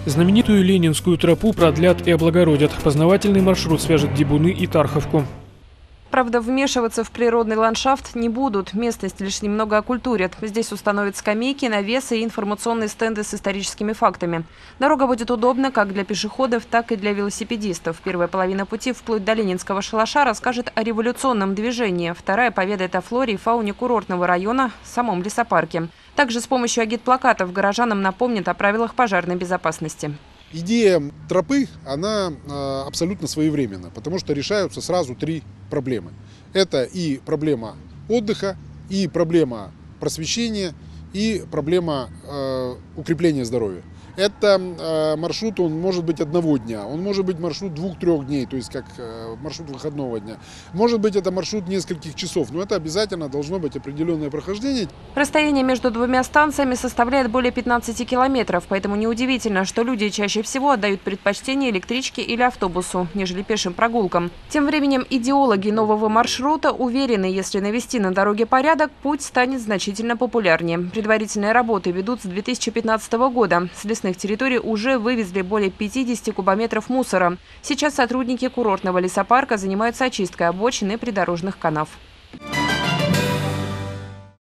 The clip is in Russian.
Знаменитую Ленинскую тропу продлят и облагородят. Познавательный маршрут свяжет Дибуны и Тарховку. Правда, вмешиваться в природный ландшафт не будут. Местность лишь немного окультурят. Здесь установят скамейки, навесы и информационные стенды с историческими фактами. Дорога будет удобна как для пешеходов, так и для велосипедистов. Первая половина пути вплоть до Ленинского шалаша расскажет о революционном движении. Вторая поведает о флоре и фауне курортного района, самом лесопарке. Также с помощью агитплакатов горожанам напомнят о правилах пожарной безопасности. Идея тропы, она абсолютно своевременна, потому что решаются сразу три проблемы. Это и проблема отдыха, и проблема просвещения, и проблема укрепления здоровья. Это маршрут, он может быть одного дня, он может быть маршрут 2-3 дней, то есть как маршрут выходного дня. Может быть это маршрут нескольких часов, но это обязательно должно быть определенное прохождение. Расстояние между двумя станциями составляет более 15 километров, поэтому неудивительно, что люди чаще всего отдают предпочтение электричке или автобусу, нежели пешим прогулкам. Тем временем идеологи нового маршрута уверены, если навести на дороге порядок, путь станет значительно популярнее. Предварительные работы ведут с 2015 года. С лесных территорий уже вывезли более 50 кубометров мусора. Сейчас сотрудники курортного лесопарка занимаются очисткой обочин и придорожных канав.